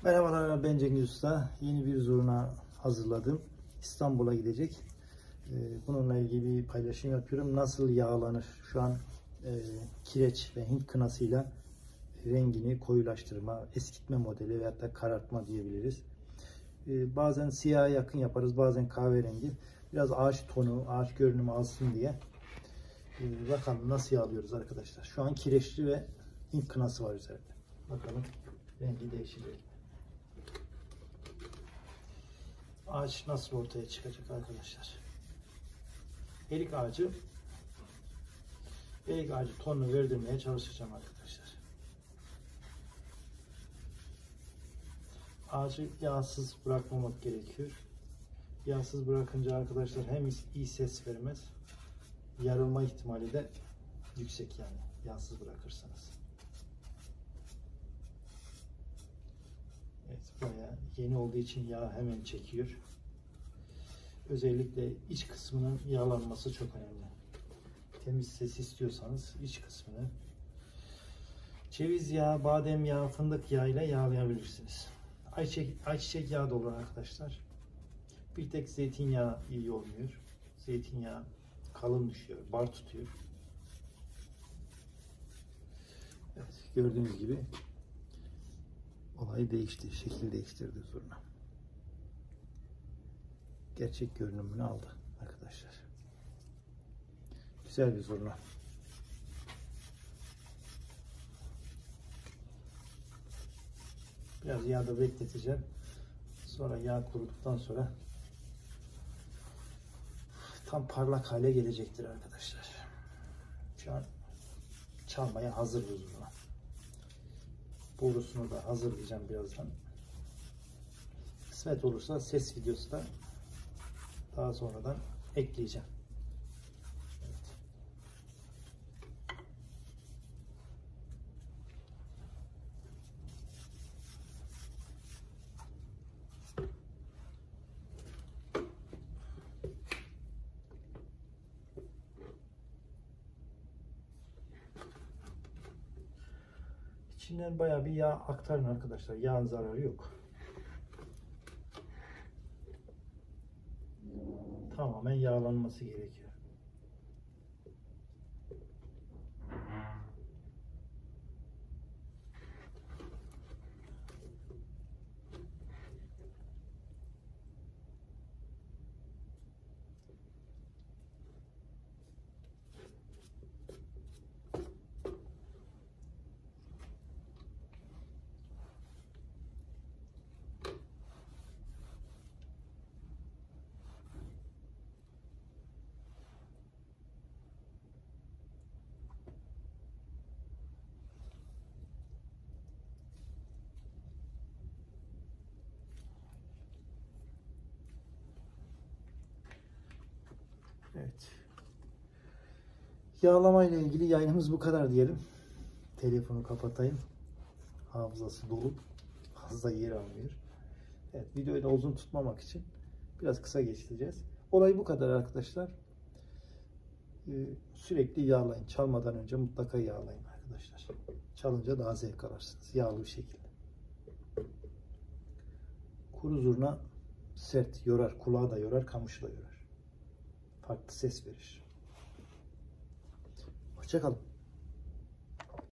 Merhabalar, ben Cengiz Usta. Yeni bir zurna hazırladım. İstanbul'a gidecek. Bununla ilgili bir paylaşım yapıyorum. Nasıl yağlanır? Şu an kireç ve Hint kınasıyla rengini koyulaştırma, eskitme modeli veyahut da karartma diyebiliriz. Bazen siyaha yakın yaparız, bazen kahverengi. Biraz ağaç tonu, ağaç görünümü alsın diye. Bakalım nasıl yağlıyoruz arkadaşlar. Şu an kireçli ve Hint kınası var üzerinde. Bakalım rengi değişecek mi? Ağaç nasıl ortaya çıkacak arkadaşlar? Erik ağacı tonunu verdirmeye çalışacağım arkadaşlar. Ağacı yağsız bırakmamak gerekiyor. Yağsız bırakınca arkadaşlar hem iyi ses vermez, yarılma ihtimali de yüksek, yani yağsız bırakırsanız. Evet, bayağı yeni olduğu için yağ hemen çekiyor. Özellikle iç kısmının yağlanması çok önemli. Temiz ses istiyorsanız iç kısmını ceviz yağı, badem yağı, fındık yağı ile yağlayabilirsiniz. Ayçiçek yağı da olur arkadaşlar. Bir tek zeytinyağı iyi olmuyor. Zeytinyağı kalın düşüyor, bar tutuyor. Evet, gördüğünüz gibi olay değişti, şekil değiştirdi zurna. Gerçek görünümünü aldı arkadaşlar. Güzel bir zurna. Biraz yağda bekleteceğim. Sonra yağ kuruduktan sonra tam parlak hale gelecektir arkadaşlar. Şu an çalmaya hazır bu zurna. Borusunu da hazırlayacağım birazdan. Kısmet olursa ses videosu da daha sonradan ekleyeceğim. Evet. İçinden bayağı bir yağ aktarın arkadaşlar. Yağın zararı yok. Tamamen yağlanması gerekiyor. Evet. Yağlama ile ilgili yayınımız bu kadar diyelim. Telefonu kapatayım. Hafızası dolu. Fazla yer almıyor. Evet, videoyu da uzun tutmamak için biraz kısa geçeceğiz. Olay bu kadar arkadaşlar. Sürekli yağlayın. Çalmadan önce mutlaka yağlayın arkadaşlar. Çalınca daha zevk alırsınız. Yağlı bir şekilde. Kuru zurna sert, yorar. Kulağı da yorar, kamışı da yorar. Farklı ses verir. Hoşça kalın.